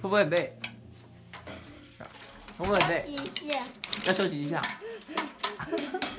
会不会很累？会不会很累？ 休息一下。 要休息一下。